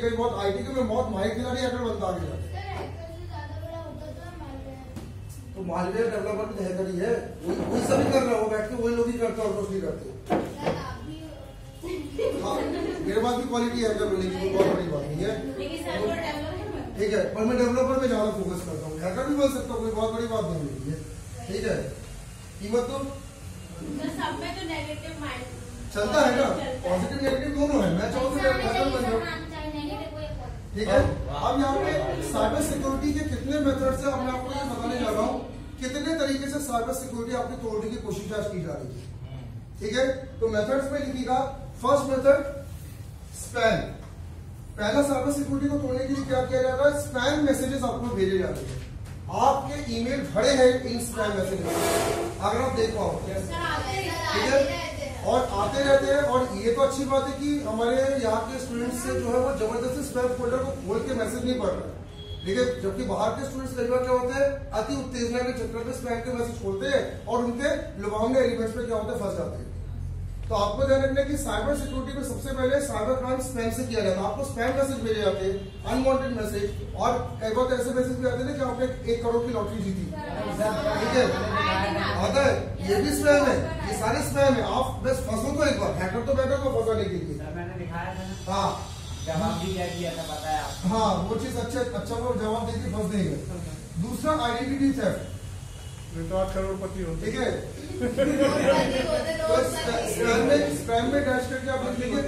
कई बहुत आईटी के में बहुत माहिर खिलाड़ी हैकर बनता आगे जाके। तो मालवेयर डेवलपर भी हैकर ही है, वही सभी कर रहा है, वो बैठ के वही लोग ही करते और कुछ नहीं करते। हाँ, मेरे पास भी क्वालिटी हैकर बनने की कोई बहुत बड़ी बात नहीं है, ठीक है, पर मैं डेवलपर में ज्यादा फोकस करता हूँ। हैकर भी बन सकता हूँ, कोई बहुत बड़ी बात नहीं है, ठीक है। कीमत तो सब में तो नेगेटिव माइंड चलता है ना, पॉजिटिव नेगेटिव दोनों है। मैं चाहूँ तो हैकर बन जाऊँ, ठीक है। अब यहाँ पे साइबर सिक्योरिटी के कितने मेथड से मैं आपको ये बताने जा रहा हूँ, कितने तरीके से साइबर सिक्योरिटी आपकी तोड़ने की कोशिश आज की जा रही है, ठीक है। तो मेथड्स में लिखिएगा, फर्स्ट मेथड स्पैम। पहला साइबर सिक्योरिटी को तोड़ने के लिए क्या किया जाता है, स्पैम मैसेजेस आपको भेजे जाते हैं। आपके ईमेल भरे हैं इन स्पैम मैसेजेस, अगर आप देख पाओ, ठीक है, और आते रहते हैं। और ये तो अच्छी बात है कि हमारे यहाँ के स्टूडेंट्स से जो है वो जबरदस्ती स्पैम फोल्डर को खोल के मैसेज नहीं पढ़ रहे, लेकिन जबकि बाहर के स्टूडेंट्स कई बार क्या होते हैं, अति उत्तेजना के चक्कर में स्पैम के मैसेज खोलते हैं और उनके लुभावने एलिमेंट्स में क्या होता है, फंस जाते हैं। तो आपको ध्यान रखना है कि साइबर सिक्योरिटी में सबसे पहले साइबर क्राइम स्पैम से किया जाता है। आपको स्पैम मैसेज भेजे जाते हैं, अनवांटेड मैसेज, और कई बार ऐसे मैसेज भी आते हैं कि आपने 1 करोड़ की लॉटरी जीती, ठीक है, आता है, ये भी स्पैम है, ये सारे स्पैम है। आप बस फंसो तो एक बार, हैकर तो बैठो को फंसाने के लिए। मैंने दिखाया था ना, हाँ जवाब भी क्या किया था पता है आपको? हाँ, वो चीज अच्छा वो जवाब देके फंस देंगे। दूसरा आइडेंटिटी थेफ्ट, तो 8 करोड़पति होते, ठीक है। तो स्पैम में डैश करके आप लिखेंगे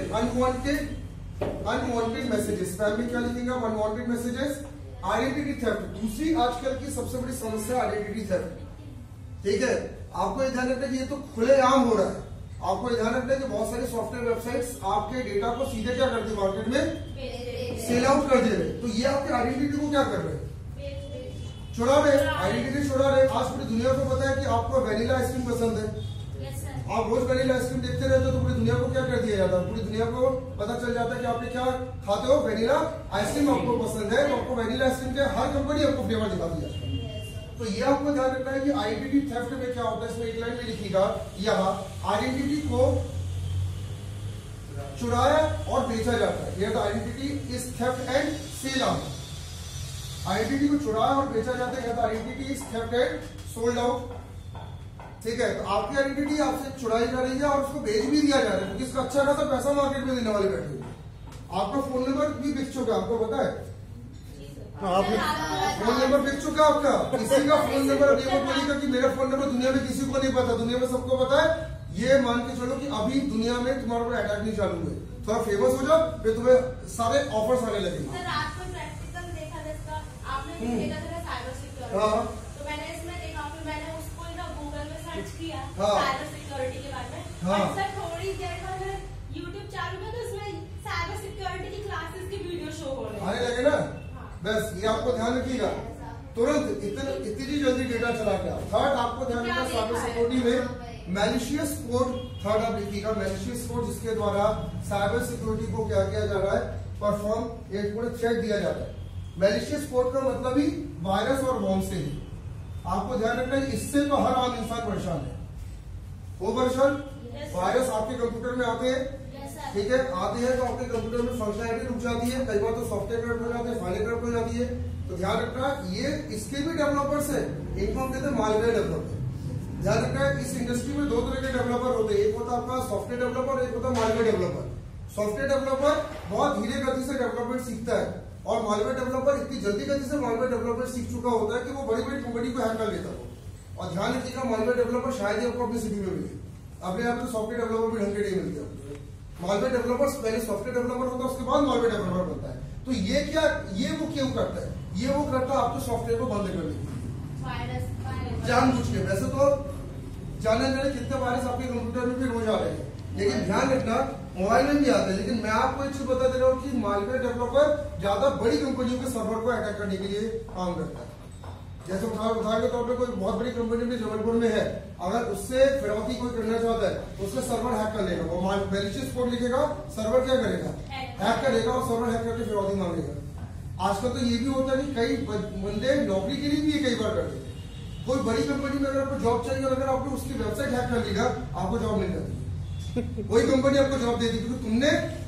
अनवांटेड मैसेजेस। स्पैम में क्या लिखेंगे आप, अनवांटेड मैसेजेस। आइडेंटिटी थेफ्ट, दूसरी आजकल की सबसे बड़ी समस्या आइडेंटिटी थेफ्ट, ठीक है। आपको ये ध्यान रखना है कि ये तो खुलेआम हो रहा है। आपको ये ध्यान रखना है कि बहुत सारी सॉफ्टवेयर वेबसाइट्स आपके डेटा को सीधे क्या करती है, मार्केट में सेल आउट कर दे रहे। तो ये आपकी आइडेंटिटी को क्या कर रहे हैं, चुरा रहे, आइडेंटिटी चुरा रहे। आज पूरी दुनिया को पता है कि आपको वेनिला आइसक्रीम पसंद है, आप रोज वेनिला आइसक्रीम देखते रहते हो, तो पूरी दुनिया को क्या कर दिया जाता है, पूरी दुनिया को पता चल जाता है कि आपने क्या खाते हो, वेनिला आइसक्रीम आपको पसंद है, तो आपको वेनिला आइसक्रीम के हर कंपनी आपको फ्लेवर दिखाती है। तो ये आपको ध्यान रखना है कि आइडेंटिटी थेफ्ट में क्या होता है। इसमें एक लाइन में लिखिएगा, यहाँ आइडेंटिटी को चुराया और बेचा जाता है। यह identity is theft and sell out. Identity को चुराया और बेचा जाता है, identity is theft and sold out, ठीक है। तो आपकी आइडेंटिटी आपसे चुराई जा रही है और उसको बेच भी दिया जा रहा है, क्योंकि इसका अच्छा खासा पैसा मार्केट में देने वाले बैठे हुए। आपका फोन नंबर भी बिक चुका, आपको पता है, फोन नंबर बिक चुका आपका। किसी का फोन नंबर अब ये मत बोलिएगा कि मेरा फोन नंबर दुनिया में किसी को नहीं पता, दुनिया में सबको पता है। ये मान के चलो कि अभी दुनिया में तुम्हारे ऊपर अटैक नहीं चालू हुए, थोड़ा फेमस हो जाओ, फिर तुम्हें सारे ऑफर्स आने लगेंगे। साइबर सिक्योरिटी, तो मैंने इसमें देखा, फिर मैंने उसको ना गूगल में सर्च किया साइबर सिक्योरिटी के बारे में। सर थोड़ी देर बाद यूट्यूब चालू किया तो इसमें साइबर सिक्योरिटी की क्लासेस की वीडियो शो हो रही है, आने लगे ना। बस ये आपको ध्यान रखिएगा, तुरंत इतनी जल्दी डेटा चला गया। थर्ड आपको ध्यान रखना, साइबर सिक्योरिटी में मैलिशियस कोड, थर्ड आप लिखिएगा, मैलिशियस कोड, जिसके द्वारा साइबर सिक्योरिटी को क्या किया जा रहा है, परफॉर्म एक पूरा थ्रेट दिया जाता है। मैलिशियस कोड का मतलब ही वायरस और बॉम्ब से ही। आपको ध्यान रखना है, इससे तो हर आम इंसान परेशान है। वो परेशान, वायरस आपके कंप्यूटर में आते हैं, ठीक है, आते हैं तो आपके कंप्यूटर में फंक्शनैलिटी रुक जाती है, कई बार तो सॉफ्टवेयर करप्ट हो जाते हैं, फाइलें करप्ट हो जाती है। तो ध्यान रखना, ये इसके भी डेवलपर्स है, इनको हम कहते हैं मालवेयर डेवलपर। ध्यान रखना है, इस इंडस्ट्री में 2 तरह के डेवलपर होते हैं, एक होता है आपका सॉफ्टवेयर डेवलपर, एक होता है मालवेयर डेवलपर। सॉफ्टवेयर डेवलपर बहुत धीरे गति से डेवलपमेंट सीखता है, और मालवेयर डेवलपर इतनी जल्दी गति से मालवेयर डेवलपमेंट सीख चुका होता है कि वो बड़ी बड़ी कंपनी को हैक कर लेता है। और ध्यान रखिएगा, मालवेयर डेवलपर शायद ही आपको अपनी सिटी में मिले, अपने यहाँ पे सॉफ्टवेयर डेवलपर भी ढंग के नहीं मिलते हैं। मालवेयर डेवलपर्स पहले सॉफ्टवेयर डेवलपर होता है, उसके बाद मालवेयर डेवलपर बनता है। तो ये क्या, ये वो क्यों करता है, ये वो करता है आपके सॉफ्टवेयर को बंद करने के लिए, जानबूझ के। वैसे तो जाने जाने कितने वायरस आपके कंप्यूटर में भी रोज आ रहे हैं, लेकिन ध्यान रखना मोबाइल में भी आते हैं। लेकिन मैं आपको एक चीज बता दे रहा हूँ कि मालवेयर डेवलपर ज्यादा बड़ी कंपनियों के सर्वर को अटैक करने के लिए काम करता है। जैसे उदाहरण के तौर पे कोई बहुत बड़ी कंपनी भी जबलपुर में है, अगर उससे फिरौती कोई करना चाहता है तो उसका सर्वर हैक कर लेगा, वो मैलिशियस कोड लिखेगा, सर्वर क्या करेगा, हैक करेगा और सर्वर हैक करके फिरौती मांगेगा। आजकल तो ये भी होता है कि कई बंदे नौकरी के लिए भी ये कई बार करते हैं। कोई बड़ी कंपनी में अगर आपको जॉब चाहिए और अगर आपने उसकी वेबसाइट हैक कर लिया, आपको जॉब मिल जाती है। वही कंपनी आपको जॉब देती है, क्योंकि तुमने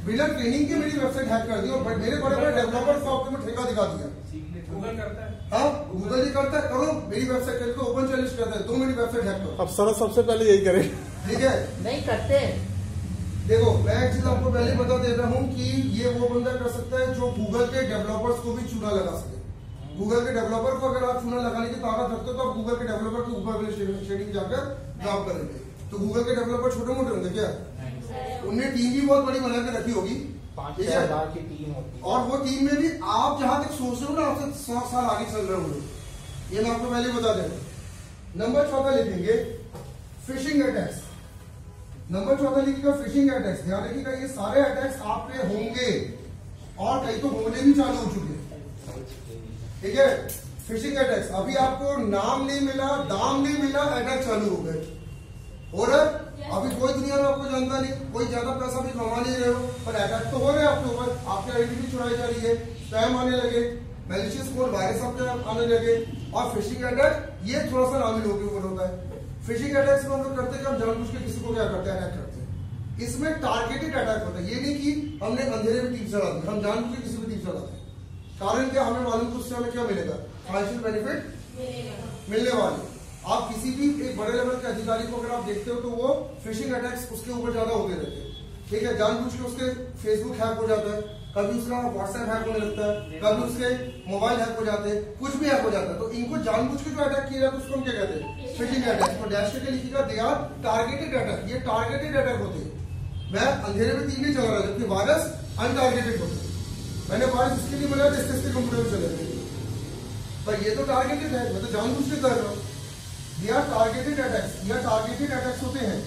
बिना ट्रेनिंग के मेरी वेबसाइट हैक कर दी और मेरे बड़े बड़े डेवलपर्स को आपको मैं ठेका दिखा दिया। गूगल करता है। हाँ गूगल ही करता है, करो मेरी वेबसाइट करके ओपन चैलेंज करता है, तुम मेरी वेबसाइट हैक करो। अब सर सबसे पहले यही करे। ठीक है नहीं करते। देखो मैं एक चीज आपको पहले बता देता हूँ कि ये वो बंदा कर सकता है जो गूगल के डेवलपर्स को भी चूना लगा सके। गूगल के डेवलपर को अगर आप चूना लगाने की ताकत रखते हो तो आप गूगल के डेवलपर के ऊपर वाले शेडिंग जाकर जॉब करेंगे। तो गूगल के डेवलपर छोटे मोटे होंगे क्या? उनने टीम भी बहुत बड़ी बना के रखी होगी, 5-6 हज़ार की टीम होती है। और वो टीम में भी आप जहां तक सोच रहे हो ना आपसे 100 साल आगे चल रहे होंगे, ये मैं आपको पहले बता दें। नंबर 14 लिखेंगे फिशिंग अटैक्स। नंबर 14 लिखिएगा फिशिंग अटैक्स। ध्यान रखिएगा ये सारे अटैक्स आप पे होंगे और कई तो होने भी चालू हो चुके हैं। ठीक है फिशिंग अटैक्स, अभी आपको नाम नहीं मिला, दाम नहीं मिला, अटैक चालू हो गए। और अभी कोई दुनिया में आपको जानता नहीं, कोई ज्यादा पैसा भी कमा नहीं रहे हो, पर अटैक तो हो रहे हैं आपके ऊपर, आपकी आइडेंटिटी चुराई जा रही है, स्पैम आने लगे, मैलिशियस कोड वायरस आपके आने लगे। और फिशिंग अटैक ये थोड़ा सा नामी लोगों के ऊपर होता है। फिशिंग अटैक्स में हम लोग करते हैं कि हम जानबूझ के किसी को क्या करते हैं, अटैक करते हैं। इसमें टारगेटेड अटैक होता है, ये नहीं कि हमने अंधेरे में तीर चला दी, हम जानबूझ के किसी को तीर चलाते हैं। कारण क्या? हमें मालूम कि उससे हमें क्या मिलेगा, फाइनेंशियल बेनिफिट मिलने वाले। आप किसी भी एक बड़े लेवल के अधिकारी को अगर आप देखते हो तो वो फिशिंग अटैक्स उसके ऊपर ज्यादा होते रहते हैं। ठीक है जानबूझ के उसके फेसबुक हैक हो जाता है, कभी उसका व्हाट्सएप हैक होने लगता है, कभी उसके मोबाइल हैक हो जाते हैं, कुछ भी हैक हो जाता है। तो इनको जानबूझ के जो अटैक किया जाता है उसको हम क्या कहते हैं, फिशिंग अटैक। तो डैश करके लिखिएगा दे आर टारगेटेड अटैक, ये टारगेटेड अटैक होते हैं। मैं अंधेरे में तीर नहीं चला रहा, जबकि वायरस अनटारगेटेड होते हैं। मैंने वायरस इसके लिए बनाया जिससे कंप्यूटर में चले गए, पर ये तो टारगेटेड है, मैं तो जानबूझ के कर रहा हूँ। ये टारगेटेड अटैक्स, ये टारगेटेड अटैक्स होते हैं।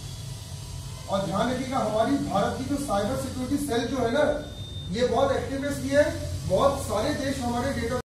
और ध्यान रखिएगा हमारी भारत की जो साइबर सिक्योरिटी सेल जो है ना, ये बहुत एक्टिव है, बहुत सारे देश हमारे डेटा